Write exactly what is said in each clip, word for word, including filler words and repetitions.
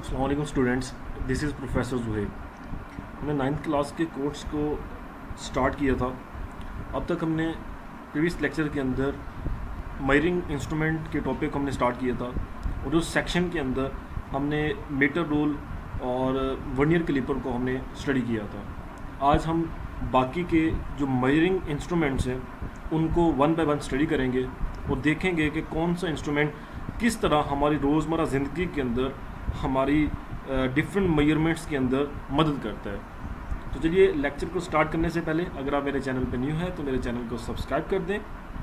अस्सलाम वालेकुम students, this is professor Zuhaib. हमने नाइन्थ क्लास के कोर्स को स्टार्ट किया था। अब तक हमने प्रीवियस लेक्चर के अंदर मेजरिंग इंस्ट्रूमेंट के टॉपिक को हमने स्टार्ट किया था और उस सेक्शन के अंदर हमने मीटर रूल और वर्नियर कैलिपर को हमने स्टडी किया था। आज हम बाकी के जो मेजरिंग इंस्ट्रूमेंट्स हैं उनको वन बाय वन स्टडी करेंगे और देखेंगे कि कौन सा इंस्ट्रूमेंट किस तरह हमारी रोज़मर्रा ज़िंदगी के अंदर हमारी डिफरेंट मेजरमेंट्स के अंदर मदद करता है। तो चलिए लेक्चर को स्टार्ट करने से पहले अगर आप मेरे चैनल पर न्यू हैं तो मेरे चैनल को सब्सक्राइब कर दें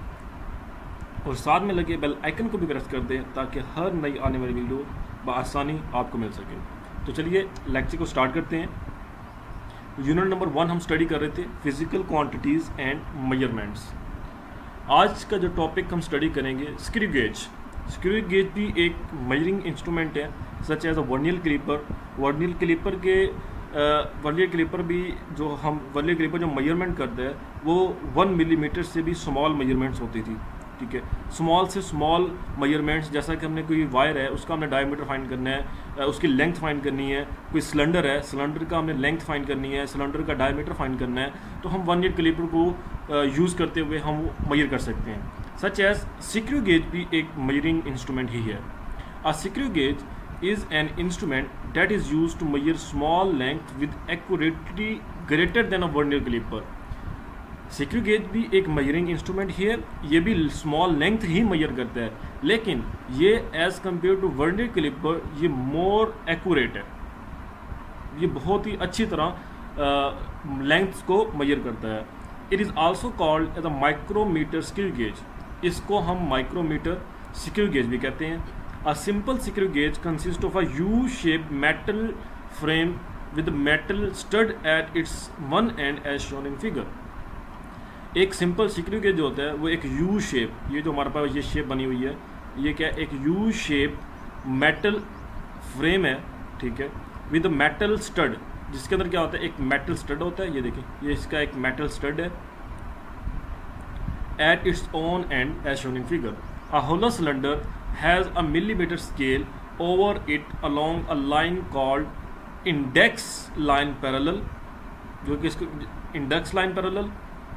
और साथ में लगे बेल आइकन को भी प्रेस कर दें ताकि हर नई आने वाली वीडियो बआसानी आपको मिल सके। तो चलिए लेक्चर को स्टार्ट करते हैं। यूनिट नंबर वन हम स्टडी कर रहे थे फिज़िकल क्वांटिटीज़ एंड मेजरमेंट्स। आज का जो टॉपिक हम स्टडी करेंगे स्क्रू गेज। स्क्रू गेज भी एक मेजरिंग इंस्ट्रूमेंट है such as a vernier caliper. Vernier caliper के वर्नियर कैलिपर भी जो हम वर्नियर कैलिपर जो मेजरमेंट करते हैं वो वन मिलीमीटर से भी स्मॉल मेजरमेंट्स होती थी। ठीक है, स्मॉल से स्मॉल मेजरमेंट्स, जैसा कि हमने कोई वायर है उसका हमने डायमीटर फाइंड करना है, उसकी लेंथ फाइंड करनी है। कोई सिलेंडर है, सिलेंडर का हमने लेंथ फाइंड करनी है, सिलेंडर का डायमीटर फाइंड करना है, तो हम वर्नियर कैलिपर को यूज़ करते हुए हम मेजर कर सकते हैं। सच एज स्क्रू गेज भी एक मेजरिंग इंस्ट्रूमेंट ही है। A screw gauge is an instrument that is used to measure small length with accurately greater than a vernier caliper. Screw gauge भी एक मेजरिंग इंस्ट्रूमेंट ही है, ये भी स्मॉल लेंथ ही मेजर करता है, लेकिन ये as compare to vernier caliper ये मोर एक्यूरेट है। ये बहुत ही अच्छी तरह लेंथ्स को मेजर करता है। It is also called as a micrometer screw gauge. इसको हम माइक्रोमीटर स्क्रू गेज भी कहते हैं। A simple screw gauge consist of a U shape metal frame with metal stud at its one end as shown in figure. एक simple screw gauge जो होता है वो एक यू शेप, ये जो हमारे पास ये शेप बनी हुई है ये क्या है, एक यू शेप मेटल फ्रेम है, ठीक है, विद मेटल स्टड, जिसके अंदर क्या होता है एक मेटल स्टड होता है। ये देखिए, ये इसका एक मेटल स्टड है at its own end as shown in figure. A hollow cylinder has a millimeter scale over it along a line called index line parallel, जो कि इसको index line parallel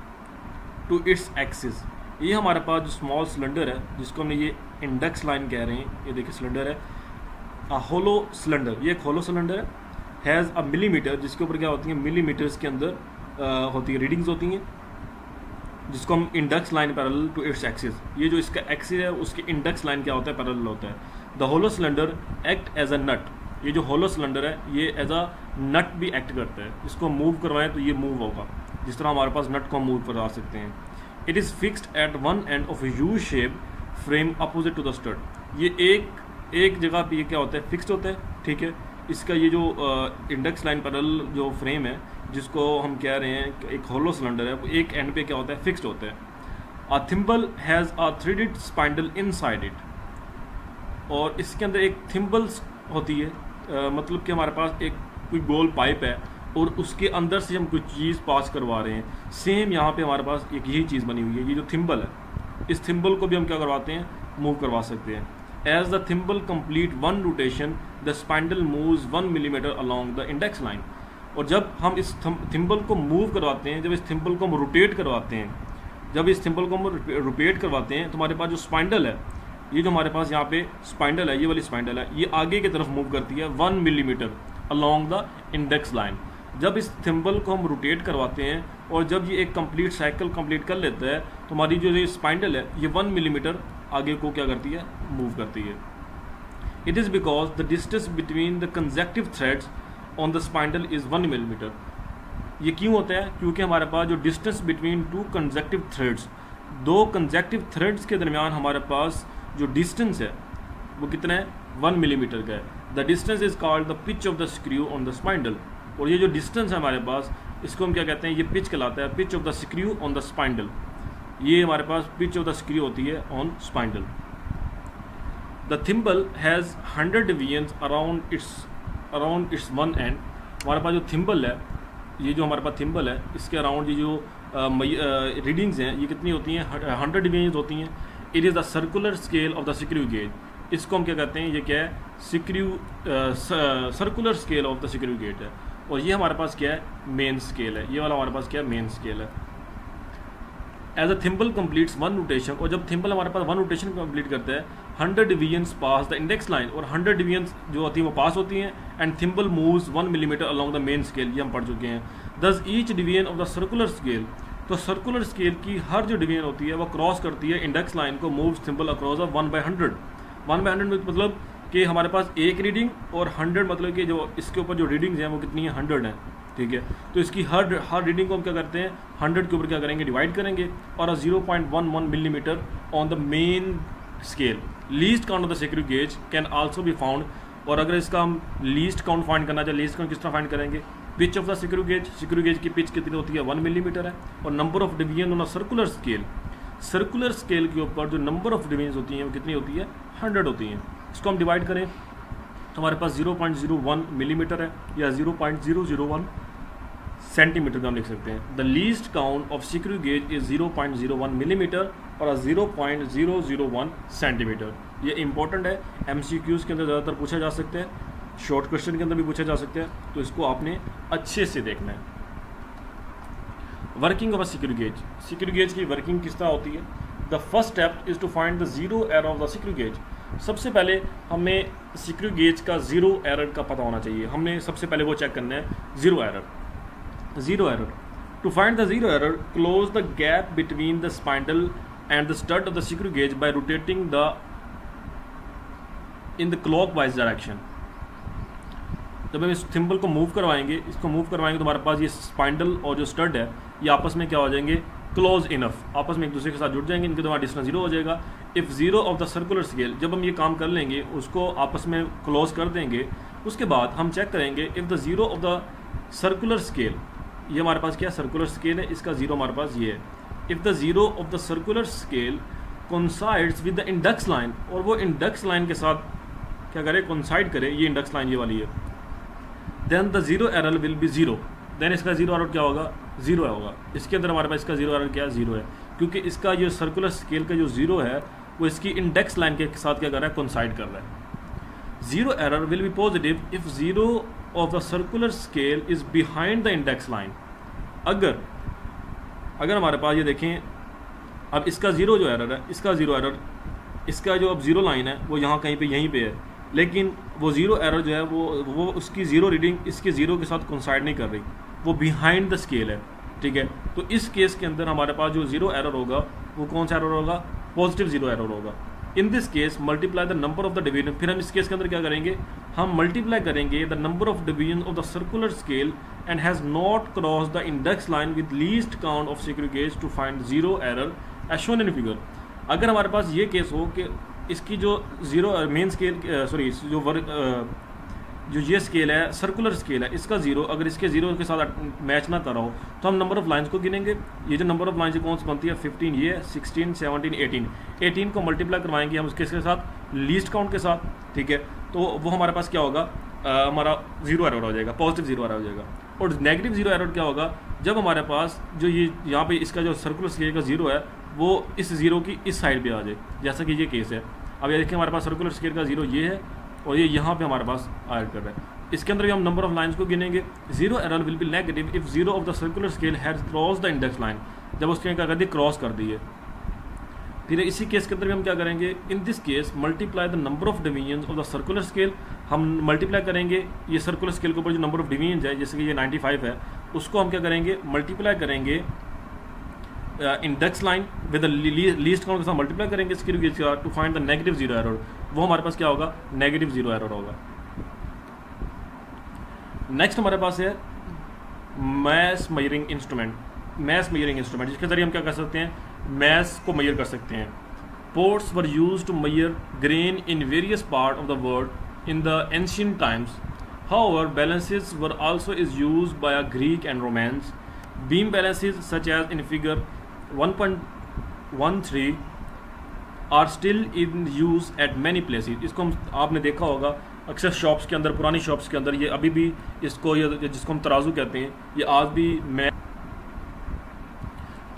to its axis। ये हमारे पास जो small cylinder है जिसको हमने ये इंडेक्स लाइन कह रहे हैं, ये देखिए सिलेंडर है a hollow cylinder, ये एक hollow cylinder है, हैज़ अ मिलीमीटर, जिसके ऊपर क्या होती है मिलीमीटर्स के अंदर uh, होती है रीडिंग्स होती हैं, जिसको हम index line parallel to its axis. ये जो इसका एक्सिस है उसकी इंडेक्स लाइन क्या होता है, पैरेलल होता है। The hollow cylinder act as a nut. ये जो होलो सिलेंडर है ये एज अ नट भी एक्ट करता है। इसको मूव करवाएं तो ये मूव होगा, जिस तरह हमारे पास नट को मूव करवा सकते हैं। It is fixed at one end of U shape frame opposite to the stud. ये एक एक जगह पे ये क्या होता है फिक्स्ड होता है, ठीक है। इसका ये जो इंडेक्स लाइन पैरेलल जो फ्रेम है जिसको हम कह रहे हैं एक होलो सिलेंडर है, वो एक एंड पे क्या होता है फिक्स्ड होता है। A thimble has a threaded spindle inside it. और इसके अंदर एक थिम्बल होती है, आ, मतलब कि हमारे पास एक कोई गोल पाइप है और उसके अंदर से हम कुछ चीज़ पास करवा रहे हैं। सेम यहाँ पे हमारे पास एक यही चीज़ बनी हुई है, ये जो थिम्बल है, इस थिम्बल को भी हम क्या करवाते हैं मूव करवा सकते हैं। As the thimble complete one rotation the spindle moves one millimeter along the index line. और जब हम इस थिम्बल को मूव करवाते हैं, जब इस थिम्बल को हम रोटेट करवाते हैं, जब इस थिम्बल को हम रोटेट करवाते हैं तो हमारे पास जो स्पाइंडल है, ये जो हमारे पास यहाँ पे स्पाइंडल है, ये वाली स्पाइंडल है, ये आगे की तरफ मूव करती है one millimeter along the index line. जब इस थिम्बल को हम रोटेट करवाते हैं और जब ये एक कंप्लीट साइकिल कंप्लीट कर लेता है तो हमारी जो ये स्पाइंडल है ये वन मिलीमीटर आगे को क्या करती है मूव करती है। It is because the distance between the consecutive threads on the spindle is one millimeter. ये क्यों होता है, क्योंकि हमारे पास जो distance between two consecutive threads, दो कंसेक्टिव थ्रेड्स के दरमियान हमारे पास जो डिस्टेंस है वो कितना है वन मिलीमीटर का है। The distance is called the pitch of the screw on the spindle. और ये जो डिस्टेंस है हमारे पास इसको हम क्या कहते हैं, ये पिच कहलाता है, pitch of the screw on the spindle. ये हमारे पास पिच ऑफ द स्क्रू होती है on spindle. The thimble has hundred divisions around its around its one end. हमारे पास जो थिम्बल है, ये जो हमारे पास थिम्बल है इसके अराउंड ये जो रीडिंग्स हैं ये कितनी होती हैं, हंड्रेड डिवीजन्स होती हैं। It is the circular scale of the screw gauge. इसको हम क्या कहते हैं, ये क्या है, screw circular scale of the screw gauge है। और ये हमारे पास क्या है, मेन स्केल है। ये वाला हमारे पास क्या है, मेन स्केल है। As a thimble completes one rotation, और जब थिम्बल हमारे पास वन रोटेशन कंप्लीट करता है, hundred divisions pass the index line, और हंड्रेड डिवीजन्स जो होती हैं वो पास होती हैं, and thimble moves one millimeter along the main scale, ये हम पढ़ चुके हैं। Thus each division of the circular scale, तो सर्कुलर स्केल की हर जो डिवीजन होती है वो क्रॉस करती है इंडेक्स लाइन को, moves thimble across of one by hundred. One by hundred मतलब कि हमारे पास एक रीडिंग और हंड्रेड मतलब कि जो इसके ऊपर जो रीडिंग्स हैं वो कितनी है, हंड्रेड है, ठीक है। तो इसकी हर हर रीडिंग को हम क्या करते हैं, हंड्रेड के ऊपर क्या करेंगे, डिवाइड करेंगे, और zero point one one millimeter on the main scale. Least count of the screw gauge can also be found, और अगर इसका हम लीस्ट काउंट फाइंड करना चाहे, लीस्ट काउंट किस तरह फाइंड करेंगे, pitch of the screw gauge, screw gauge की पिच कितनी होती है, वन मिलीमीटर है, और number of division on a circular scale, circular scale के ऊपर जो नंबर ऑफ डिवीजन होती हैं वो कितनी होती है, हंड्रेड होती हैं। इसको हम डिवाइड करें तो हमारे पास zero point zero one millimeter है, या zero point zero zero one centimeter का हम लिख सकते हैं। The least count of screw gauge is zero point zero one millimeter और zero point zero zero one centimeter. ये इंपॉर्टेंट है, एमसीक्यूज के अंदर ज़्यादातर पूछा जा सकते हैं, शॉर्ट क्वेश्चन के अंदर भी पूछा जा सकते हैं, तो इसको आपने अच्छे से देखना है। Working of a screw gauge, screw gauge की वर्किंग किस तरह होती है। The first step is to find the zero error of the screw gauge. सबसे पहले हमें सिक्रू गेज का जीरो एरर का पता होना चाहिए, हमने सबसे पहले वो चेक करना है, zero error. Zero error, to find the zero error, close the gap between the spindle and the stud of the screw gauge by rotating the in the clockwise direction. जब हम इस थिम्बल को move करवाएंगे, इसको move करवाएंगे तो हमारे पास ये स्पाइंडल और जो स्टड है ये आपस में क्या हो जाएंगे, क्लोज इनफ, आपस में एक दूसरे के साथ जुड़ जाएंगे, इनके द्वारा डिस्टेंस जीरो हो जाएगा। If zero of the circular scale, जब हम ये काम कर लेंगे, उसको आपस में क्लोज कर देंगे, उसके बाद हम चेक करेंगे if the zero of the circular scale, ये हमारे पास क्या सर्कुलर स्केल है, इसका जीरो हमारे पास ये है। If the zero of the circular scale coincides with the index line, और वो इंडेक्स लाइन के साथ क्या करे, कोइंसाइड करे, ये इंडेक्स लाइन ये वाली है, then the zero error will be zero. Then इसका जीरो एरर क्या होगा, जीरो होगा। इसके अंदर हमारे पास इसका जीरो एरर क्या है, जीरो है, क्योंकि इसका जो सर्कुलर स्केल का जो जीरो है वो इसकी इंडेक्स लाइन के साथ क्या कर रहा है, कोइंसाइड कर रहा है। Zero error will be positive if zero of the circular scale is behind the index line. अगर अगर हमारे पास ये देखें, अब इसका जीरो जो एरर है, इसका जीरो एरर, इसका जो अब जीरो लाइन है वो यहाँ कहीं पे यहीं पे है, लेकिन वो जीरो एरर जो है वो वो उसकी जीरो रीडिंग इसके जीरो के साथ कोइंसाइड नहीं कर रही, वो बिहाइंड द स्केल है, ठीक है। तो इस केस के अंदर हमारे पास जो जीरो एरर होगा वो कौन सा एरर होगा, पॉजिटिव जीरो एरर होगा। In this case multiply the number of the division, फिर हम इस केस के अंदर क्या करेंगे, हम मल्टीप्लाई करेंगे the number of division of the circular scale and has not cross the index line with least count of screw gauge to find zero error as shown in figure. अगर हमारे पास ये केस हो कि इसकी जो जीरो मेन स्केल, सॉरी जो वर्क जो ये स्केल है सर्कुलर स्केल है, इसका जीरो अगर इसके जीरो के साथ मैच ना कर रहा हो तो हम नंबर ऑफ लाइंस को गिनेंगे। ये जो नंबर ऑफ लाइंस कौन सी बनती है, फिफ्टीन, ये सिक्सटीन, सेवनटीन, एटीन, एटीन को मल्टीप्लाई करवाएंगे हम उसके साथ लीस्ट काउंट के साथ, ठीक है। तो वो हमारे पास क्या होगा, आ, हमारा जीरो एरर हो जाएगा, पॉजिटिव जीरो एरर हो जाएगा। और नेगेटिव जीरो एरर क्या होगा, जब हमारे पास जो ये यहाँ पे इसका जो सर्कुलर स्केल का जीरो है वो इस जीरो की इस साइड पे आ जाए, जैसा कि ये केस है। अब ये देखिए हमारे पास सर्कुलर स्केल का जीरो ये है और ये यहाँ पे हमारे पास ऐड कर रहा है। इसके अंदर भी हम नंबर ऑफ लाइंस को गिनेंगे। Zero error will be negative if zero of the circular scale has cross the index line, जब उसके क्या कर दी, क्रॉस कर दी है। फिर इसी केस के अंदर भी हम क्या करेंगे, in this case multiply the number of division of the circular scale, हम मल्टीप्लाई करेंगे ये सर्कुलर स्केल के ऊपर जो नंबर ऑफ डिवीजन है, जैसे कि ये नाइन्टी फाइव है, उसको हम क्या करेंगे, मल्टीप्लाई करेंगे index line with least count के साथ मल्टीप्लाई करेंगे स्क्रू गेज का to find the negative zero error. वो हमारे पास क्या होगा, नेगेटिव जीरो एरर होगा। नेक्स्ट हमारे पास है mass measuring instrument, mass measuring instrument जिसके जरिए हम क्या कर सकते हैं, मैस को मेजर कर सकते हैं। Pots were used to measure grain in various part of the world in the ancient times. However balances were also is used by a Greek and Romans. Beam balances such as in figure one point one three are still in use at many places. इसको हम आपने देखा होगा अक्सर shops के अंदर, पुरानी shops के अंदर ये अभी भी इसको, ये जिसको हम तराजू कहते हैं, ये आज भी मैं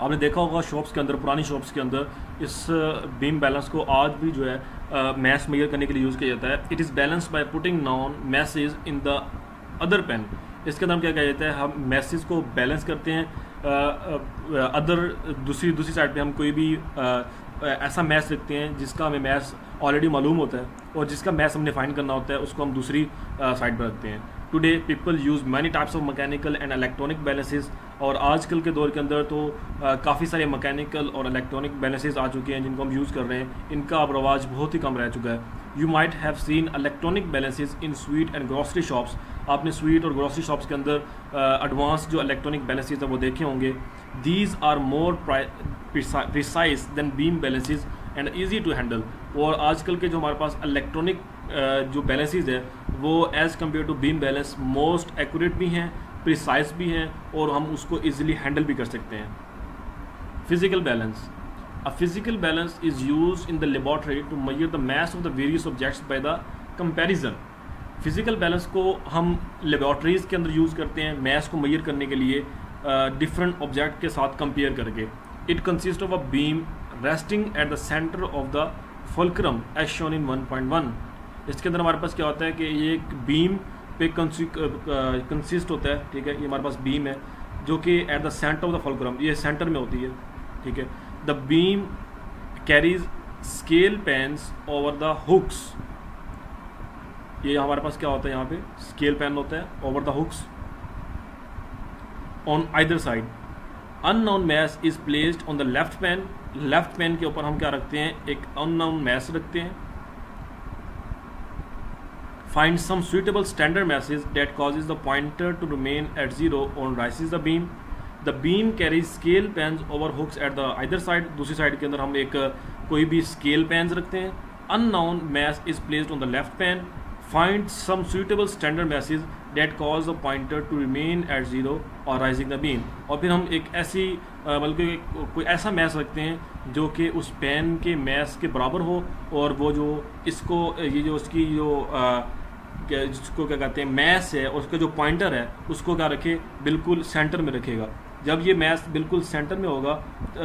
आपने देखा होगा शॉप्स के अंदर, पुरानी शॉप्स के अंदर इस बीम बैलेंस को आज भी जो है मैस मेजर करने के लिए यूज़ किया जाता है। It is balance by putting known masses in the other pan. इसके अंदर हम क्या किया जाता है, हम मैसेज को बैलेंस करते हैं अदर दूसरी दूसरी साइड पे हम कोई भी आ, ऐसा मैथ लिखते हैं जिसका हमें मैथ ऑलरेडी मालूम होता है और जिसका मैथ हमने फाइंड करना होता है, उसको हम दूसरी साइड पर रखते हैं। Today people use many types of mechanical and electronic balances, और आजकल के दौर के अंदर तो काफ़ी सारे मैकेनिकल और इलेक्ट्रॉनिक बैलेंसेज आ चुके हैं जिनको हम यूज़ कर रहे हैं। इनका अब रवाज बहुत ही कम रह चुका है। You might have seen electronic balances in sweet and grocery shops. आपने स्वीट और ग्रॉसरी शॉप्स के अंदर एडवांस जो इलेक्ट्रॉनिक बैलेंसेज हैं वो देखे होंगे। These are more precise than beam balances and easy to handle. और आजकल के जो हमारे पास इलेक्ट्रॉनिक जो बैलेंसेज है वो as compared to beam balance most accurate भी हैं, प्रिसाइज भी हैं, और हम उसको ईजिली हैंडल भी कर सकते हैं। Physical balance. A physical balance is use in the laboratory to measure the mass of the various objects by the comparison. Physical balance को हम लेबॉर्ट्रीज़ के अंदर यूज़ करते हैं मास को मेजर करने के लिए डिफरेंट ऑब्जेक्ट के साथ कंपेयर करके। It consist of a beam resting at the centre of the fulcrum as shown in one point one. इसके अंदर हमारे पास क्या होता है कि ये एक बीम पे कंसिस्ट होता है, ठीक है। ये हमारे पास बीम है जो कि at the centre of the fulcrum, ये सेंटर में होती है, ठीक है। The beam carries scale pans over the hooks. ये हमारे पास क्या होता है, यहाँ पे स्केल पेन होता है over the hooks on either side. Unknown mass is placed on the left pan. Left pan के ऊपर हम क्या रखते हैं, एक अननोन मैस रखते हैं। Find some suitable standard masses that causes the pointer to remain at zero on raises the beam. The beam carries scale pans over hooks at the either side. दूसरी साइड के अंदर हम एक कोई भी scale pans रखते हैं। Unknown mass is placed on the left pan. Find some suitable standard masses that cause the pointer to remain at zero और राइजिंग द बीम। और फिर हम एक ऐसी बल्कि कोई ऐसा मैस रखते हैं जो कि उस पेन के मैस के बराबर हो, और वो जो इसको ये जो उसकी जो आ, जिसको क्या कहते हैं मैस है, उसका जो पॉइंटर है उसको क्या रखे, बिल्कुल सेंटर में रखेगा। जब ये मैस बिल्कुल सेंटर में होगा,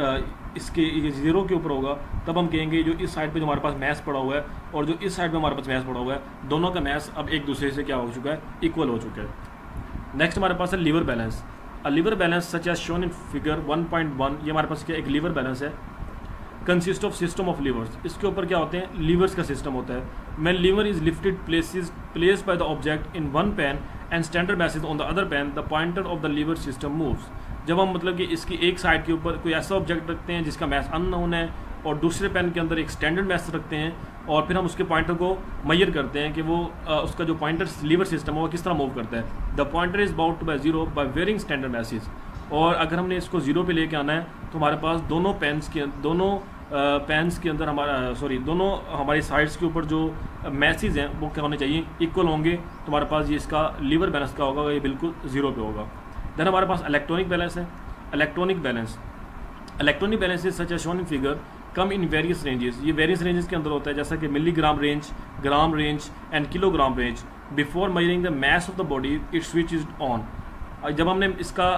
इसके ज़ीरो के ऊपर होगा, तब हम कहेंगे जो इस साइड पे जो हमारे पास मैस पड़ा हुआ है और जो इस साइड पे हमारे पास मैस पड़ा हुआ है, दोनों का मैस अब एक दूसरे से क्या हो चुका है, इक्वल हो चुका है। नेक्स्ट हमारे पास है lever balance. A lever balance such as shown in figure one point one. ये हमारे पास क्या एक लीवर बैलेंस है, consist of system of levers. इसके ऊपर क्या होते हैं, लीवर्स का सिस्टम होता है। Main lever is lifted places place by the object in one pan and standard masses on the other pan, the pointer of the lever system moves. जब हम मतलब कि इसकी एक साइड के ऊपर कोई ऐसा ऑब्जेक्ट रखते हैं जिसका मैस अननोन है, और दूसरे पेन के अंदर एक स्टैंडर्ड मैस रखते हैं, और फिर हम उसके पॉइंटर को मेजर करते हैं कि वो आ, उसका जो पॉइंटर लीवर सिस्टम है वो किस तरह मूव करता है। The pointer is bound by zero by varying standard masses. और अगर हमने इसको जीरो पे लेके आना है तो हमारे पास दोनों पेन्स के दोनों पेन्स के अंदर हमारा सॉरी दोनों हमारी साइड्स के ऊपर जो मैसेज हैं वो क्या होने चाहिए, इक्वल होंगे। तो हमारे पास ये इसका लीवर बैलेंस क्या होगा, ये बिल्कुल जीरो पे होगा। देन हमारे पास इलेक्ट्रॉनिक बैलेंस है। Electronic balance electronic balance is such a shown in figure come in various ranges. ये वेरियस रेंजेस के अंदर होता है, जैसा कि milligram range, gram range and kilogram range. Before measuring the mass of the body it switch is on. जब हमने इसका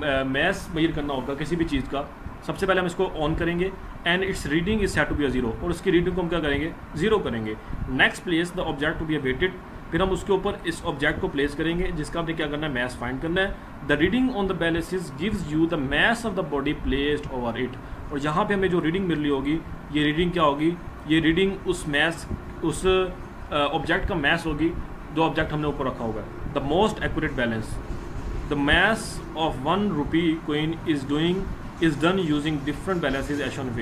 मास मेजर करना होगा किसी भी चीज़ का, सबसे पहले हम इसको ऑन करेंगे and its reading is set to be a zero, और उसकी रीडिंग को हम क्या करेंगे, जीरो करेंगे। Next place the object to be weighted. फिर हम उसके ऊपर इस ऑब्जेक्ट को प्लेस करेंगे जिसका हमने क्या करना है, मैस फाइंड करना है। The reading on the balances gives you the mass of the body placed over it. और यहाँ पे हमें जो रीडिंग मिल रही होगी, ये रीडिंग क्या होगी, ये रीडिंग उस मैस उस ऑब्जेक्ट का मैस होगी जो ऑब्जेक्ट हमने ऊपर रखा होगा। The most accurate balance. The mass of one rupee coin is doing is done using different balances as shown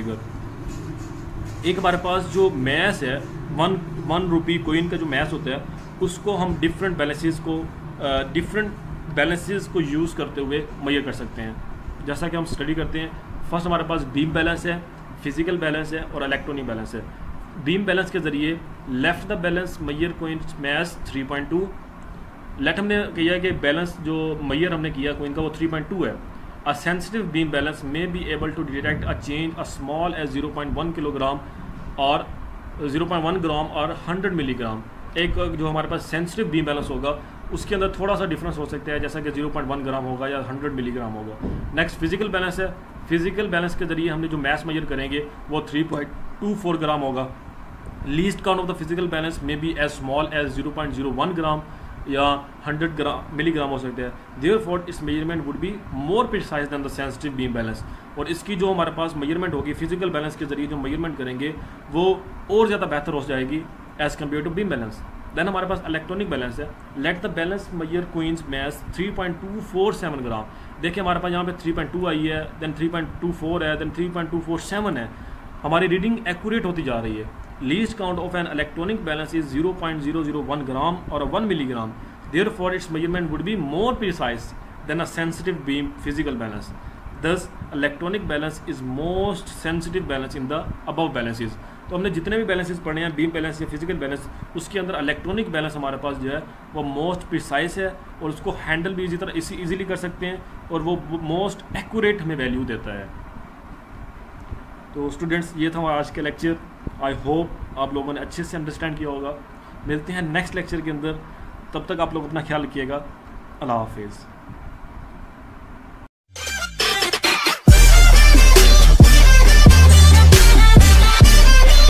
figure. एक हमारे पास जो मैस है वन वन रुपी कोइन का जो मैस होता है, उसको हम डिफरेंट बैलेंसेस को डिफरेंट बैलेंसेस को यूज़ करते हुए मेजर कर सकते हैं। जैसा कि हम स्टडी करते हैं, फर्स्ट हमारे पास बीम बैलेंस है, फिजिकल बैलेंस है और इलेक्ट्रॉनिक बैलेंस है। बीम बैलेंस के जरिए left the balance measure coin mass three point two. Let हमने किया कि बैलेंस जो मेजर हमने किया कोइन का वो थ्री पॉइंट टू है। A sensitive beam balance may be able to detect a change a small as zero point one kilogram और जीरो पॉइंट वन ग्राम और हंड्रेड मिलीग्राम। एक जो हमारे पास सेंसिटिव बीम बैलेंस होगा उसके अंदर थोड़ा सा डिफरेंस हो सकता है, जैसा कि जीरो पॉइंट वन ग्राम होगा या हंड्रेड मिलीग्राम होगा। नेक्स्ट फिजिकल बैलेंस है। फिजिकल बैलेंस के जरिए हमने जो मास मेजर करेंगे वो three point two four gram होगा। Least count of the physical balance may be as small as zero point zero one gram या हंड्रेड ग्राम मिलीग्राम हो सकते हैं। देयरफॉर इस measurement would be more precise than the sensitive beam balance. और इसकी जो हमारे पास मेजरमेंट होगी फिजिकल बैलेंस के जरिए जो मेजरमेंट करेंगे वो और ज़्यादा बेहतर हो जाएगी as compare to beam balance. Then हमारे पास इलेक्ट्रॉनिक बैलेंस है। Let the balance measure coins mass three point two four seven gram. देखिए हमारे पास यहाँ पे थ्री पॉइंट टू आई है, then three point two four है, then three point two four seven है। हमारी रीडिंग एक्यूरेट होती जा रही है। Least count of an electronic balance is zero point zero zero one gram और one milligram. Therefore, its measurement would be more precise than a sensitive beam physical balance. Thus, electronic balance is most sensitive balance in the above balances. तो हमने जितने भी balances पढ़े हैं beam balance या physical balance, उसके अंदर electronic balance हमारे पास जो है वो मोस्ट प्रिसाइज है और उसको हैंडल भी इसी तरह इसी ईजिली कर सकते हैं और वो मोस्ट एक्यूरेट हमें वैल्यू देता है। तो स्टूडेंट्स ये था आज का लेक्चर। आई होप आप लोगों ने अच्छे से अंडरस्टैंड किया होगा। मिलते हैं नेक्स्ट लेक्चर के अंदर, तब तक आप लोग अपना ख्याल रखिएगा। अल्लाह हाफिज़।